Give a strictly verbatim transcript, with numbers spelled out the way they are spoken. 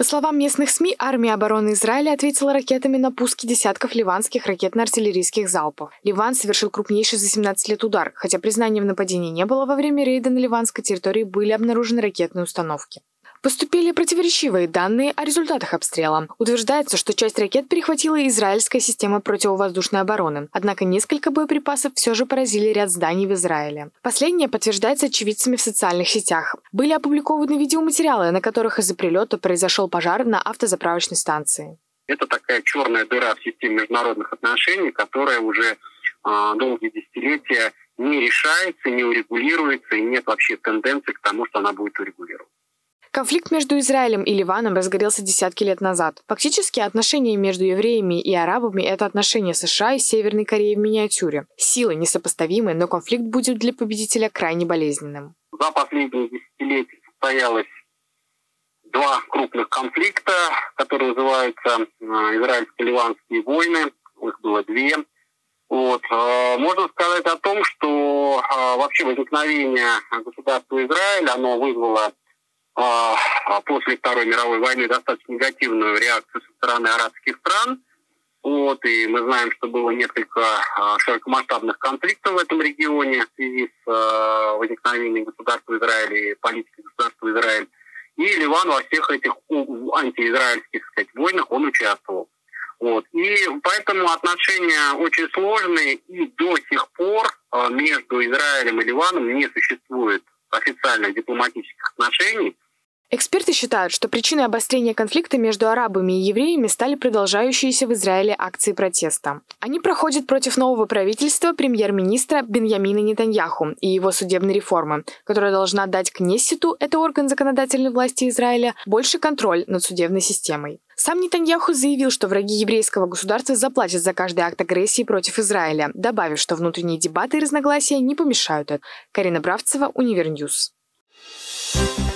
словам местных СМИ, армия обороны Израиля ответила ракетами на пуски десятков ливанских ракетно-артиллерийских залпов. Ливан совершил крупнейший за семнадцать лет удар. Хотя признания в нападении не было, во время рейда на ливанской территории были обнаружены ракетные установки. Поступили противоречивые данные о результатах обстрела. Утверждается, что часть ракет перехватила израильская система противовоздушной обороны. Однако несколько боеприпасов все же поразили ряд зданий в Израиле. Последнее подтверждается очевидцами в социальных сетях. Были опубликованы видеоматериалы, на которых из-за прилета произошел пожар на автозаправочной станции. Это такая черная дыра в системе международных отношений, которая уже э, долгие десятилетия не решается, не урегулируется, и нет вообще тенденции к тому, что она будет урегулирована. Конфликт между Израилем и Ливаном разгорелся десятки лет назад. Фактически отношения между евреями и арабами – это отношения США и Северной Кореи в миниатюре. Силы несопоставимы, но конфликт будет для победителя крайне болезненным. За последние десятилетия состоялось два крупных конфликта, которые называются израильско-ливанские войны. Их было две. Вот. Можно сказать о том, что вообще возникновение государства Израиль, оно вызвало после Второй мировой войны достаточно негативную реакцию со стороны арабских стран. Вот, и мы знаем, что было несколько широкомасштабных конфликтов в этом регионе в связи с возникновением государства Израиль и политикой государства Израиль. И Ливан во всех этих антиизраильских, так сказать, войнах он участвовал. Вот. И поэтому отношения очень сложные, и до сих пор между Израилем и Ливаном не существует официальных дипломатических отношений. Эксперты считают, что причиной обострения конфликта между арабами и евреями стали продолжающиеся в Израиле акции протеста. Они проходят против нового правительства премьер-министра Биньямина Нетаньяху и его судебной реформы, которая должна дать Кнессету, это орган законодательной власти Израиля, больше контроль над судебной системой. Сам Нетаньяху заявил, что враги еврейского государства заплатят за каждый акт агрессии против Израиля, добавив, что внутренние дебаты и разногласия не помешают это. Карина Бравцева, Универньюз.